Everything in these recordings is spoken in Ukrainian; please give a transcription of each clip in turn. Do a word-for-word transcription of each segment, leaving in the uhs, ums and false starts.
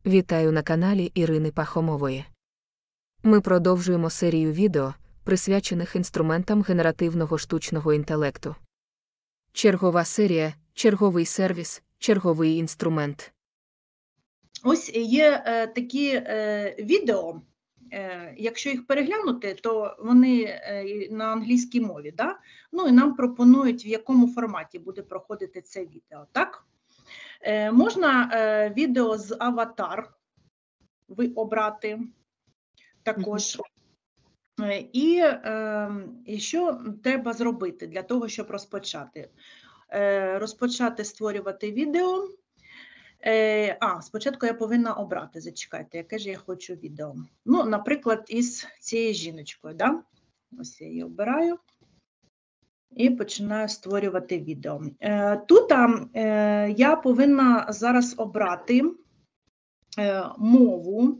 Вітаю на каналі Ірини Пахомової. Ми продовжуємо серію відео, присвячених інструментам генеративного штучного інтелекту. Чергова серія, черговий сервіс, черговий інструмент. Ось є е, такі е, відео, е, якщо їх переглянути, то вони е, на англійській мові, да? Ну і нам пропонують, в якому форматі буде проходити це відео, так? Е, можна е, відео з аватар ви обрати також. Е, і, е, і що треба зробити для того, щоб розпочати? Е, розпочати створювати відео. Е, а, спочатку я повинна обрати, зачекайте, яке ж я хочу відео. Ну, наприклад, із цією жіночкою, да? Ось я її обираю і починаю створювати відео. Е, тут е, я повинна зараз обрати е, мову.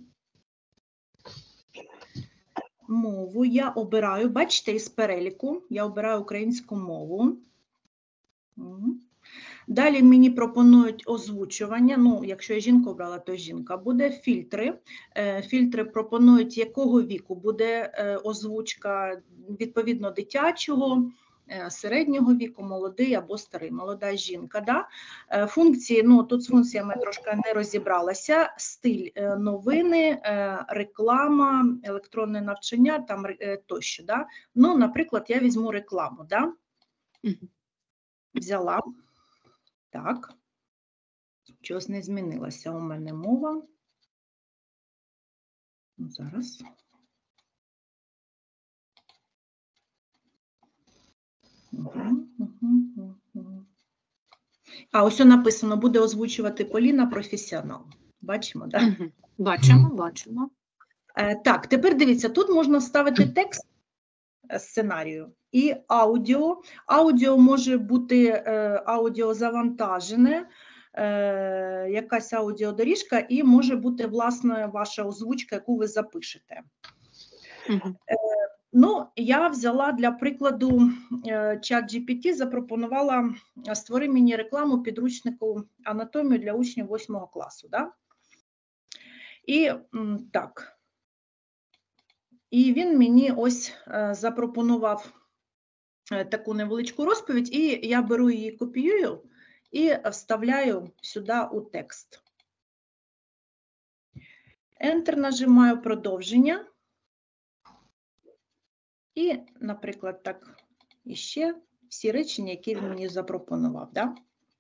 Мову я обираю, бачите, із переліку, я обираю українську мову. Угу. Далі мені пропонують озвучування, ну, якщо я жінку обрала, то жінка. Буде фільтри. Фільтри пропонують, якого віку буде озвучка, відповідно, дитячого, середнього віку, молодий або старий, молода жінка. Да? Функції, ну, тут з функціями трошки не розібралася, стиль новини, реклама, електронне навчання, там тощо. Да? Ну, наприклад, я візьму рекламу, да? Взяла. Так, щось не змінилася у мене мова. Зараз. Угу, угу, угу. А, ось написано, буде озвучувати Поліна професіонал. Бачимо, так? Угу. Бачимо, бачимо. Е, так, тепер дивіться, тут можна вставити текст сценарію і аудіо. Аудіо може бути е, аудіо завантажене, е, якась аудіодоріжка, і може бути, власне, ваша озвучка, яку ви запишете. Угу. Е, ну, я взяла для прикладу е, чат джі пі ті, запропонувала створи мені рекламу підручнику анатомію для учнів восьмого класу. Да? І м, так. І він мені ось е, запропонував е, таку невеличку розповідь, і я беру її, копіюю і вставляю сюди у текст. Enter нажимаю продовження. І, наприклад, так, іще всі речення, які він мені запропонував. Да?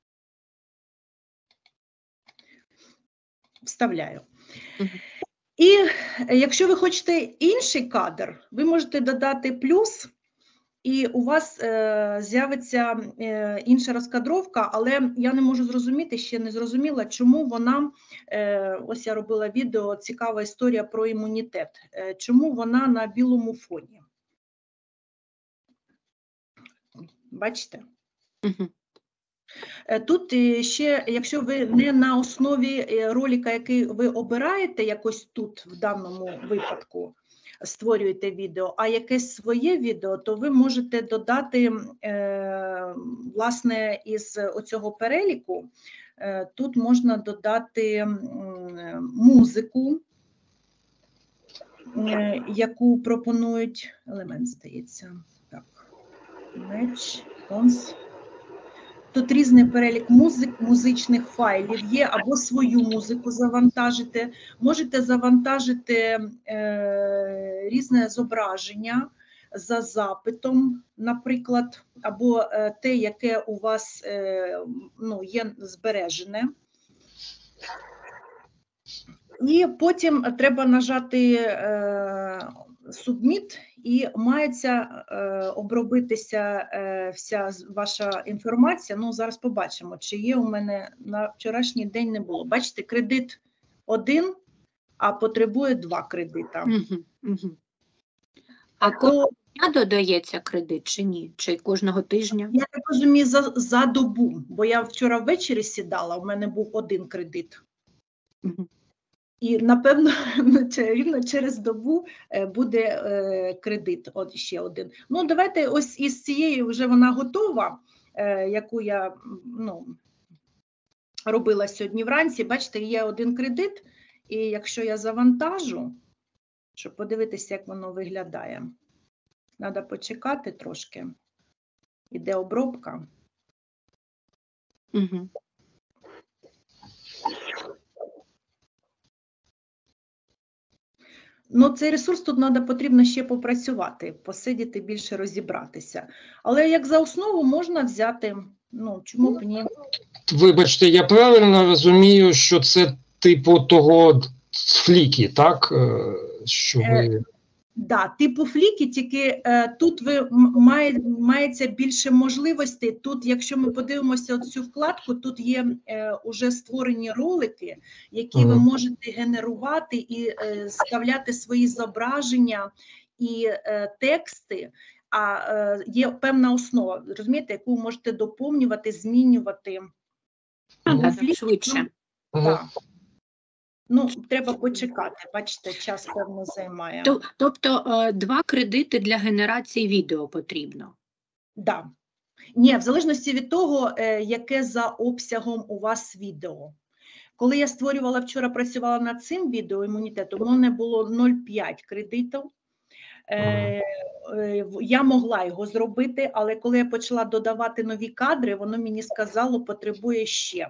Вставляю. Угу. І якщо ви хочете інший кадр, ви можете додати плюс, і у вас е, з'явиться е, інша розкадровка, але я не можу зрозуміти, ще не зрозуміла, чому вона, е, ось я робила відео, цікава історія про імунітет, е, чому вона на білому фоні. Бачите? Угу. Тут ще, якщо ви не на основі ролика, який ви обираєте, якось тут, в даному випадку, створюєте відео, а якесь своє відео, то ви можете додати, е, власне, із оцього переліку, е, тут можна додати е, музику, е, яку пропонують, елемент, здається, так, match, cons. Тут різний перелік музик, музичних файлів є, або свою музику завантажити. Можете завантажити е, різне зображення за запитом, наприклад, або е, те, яке у вас е, ну, є збережене. І потім треба нажати е, Submit, і мається е, обробитися е, вся ваша інформація. Ну, зараз побачимо, чи є у мене на вчорашній день не було. Бачите, кредит один, а потребує два кредита. Угу, угу. А То, кожного дня додається кредит чи ні? Чи кожного тижня? я так розумію, за, за добу, бо я вчора ввечері сідала, у мене був один кредит. Угу. І, напевно, рівно через добу буде кредит, от ще один. Ну, давайте ось із цієї, вже вона готова, яку я, ну, робила сьогодні вранці. Бачите, є один кредит, І якщо я завантажу, щоб подивитися, як воно виглядає, треба почекати трошки. Іде обробка. Угу. Ну, цей ресурс тут треба, потрібно ще попрацювати, посидіти, більше розібратися. Але як за основу можна взяти, ну, чому б ні? Вибачте, я правильно розумію, що це типу того фліки, так? Е, Що ви... Да, типу фліки, тільки е, тут ви м- має, мається більше можливостей. Тут, якщо ми подивимося цю вкладку, тут є е, уже створені ролики, які ви Мгм. можете генерувати і е, вставляти свої зображення і е, тексти. А е, є певна основа, розумієте, яку ви можете доповнювати, змінювати. Ну, Бо так, фліки, швидше. Ага. так. Ну, треба почекати, бачите, час певно займає. То- Тобто е, два кредити для генерації відео потрібно. Да. Ні, в залежності від того, е, яке за обсягом у вас відео. Коли я створювала вчора, працювала над цим відео імунітету, в мене було нуль цілих п'ять десятих кредитів. Е, е, в- Я могла його зробити, але коли я почала додавати нові кадри, воно мені сказало, потребує ще.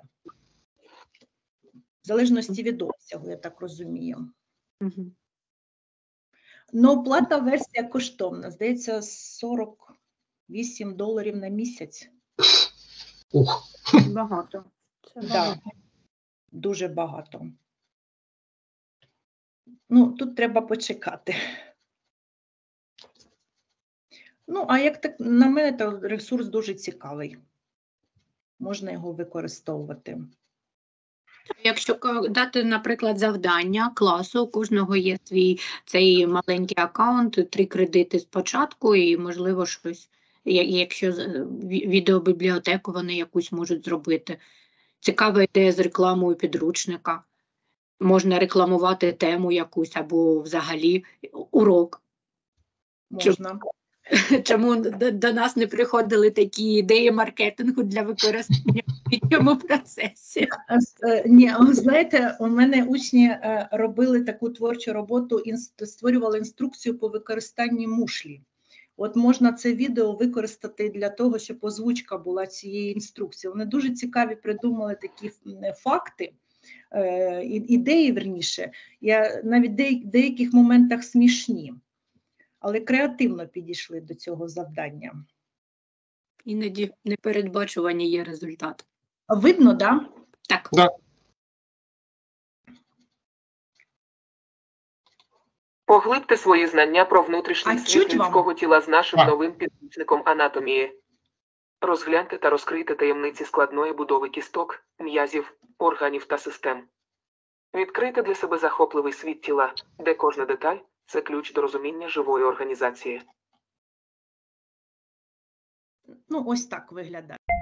В залежності від обсягу, я так розумію. Угу. Ну, плата версія коштовна, здається, сорок вісім доларів на місяць. Ух. Багато. Це Да, багато. дуже багато. Ну, тут треба почекати. Ну, а як так, на мене, то ресурс дуже цікавий. Можна його використовувати. Якщо ка- дати, наприклад, завдання класу, у кожного є свій цей маленький аккаунт, три кредити спочатку і, можливо, щось, я- якщо з- ві- відеобібліотеку вони якусь можуть зробити. Цікава ідея з рекламою підручника. Можна рекламувати тему якусь або взагалі урок. Можна. Чому до, до нас не приходили такі ідеї маркетингу для використання в цьому процесі? А, с- е, Ні, а знаєте, у мене учні е, робили таку творчу роботу, інс- створювали інструкцію по використанні мушлі. От можна це відео використати для того, щоб озвучка була цієї інструкції. Вони дуже цікаві придумали такі м, факти, е, і- ідеї, верніше, я навіть в деяких моментах смішні, але креативно підійшли до цього завдання. Іноді непередбачувані є результат. Видно, да? Так. Да. Поглибте свої знання про внутрішній А світ чуть вам? людського тіла з нашим Так. новим підручником анатомії. Розгляньте та розкрийте таємниці складної будови кісток, м'язів, органів та систем. Відкрийте для себе захопливий світ тіла, де кожна деталь – це ключ до розуміння живої організації. Ну, ось так виглядає.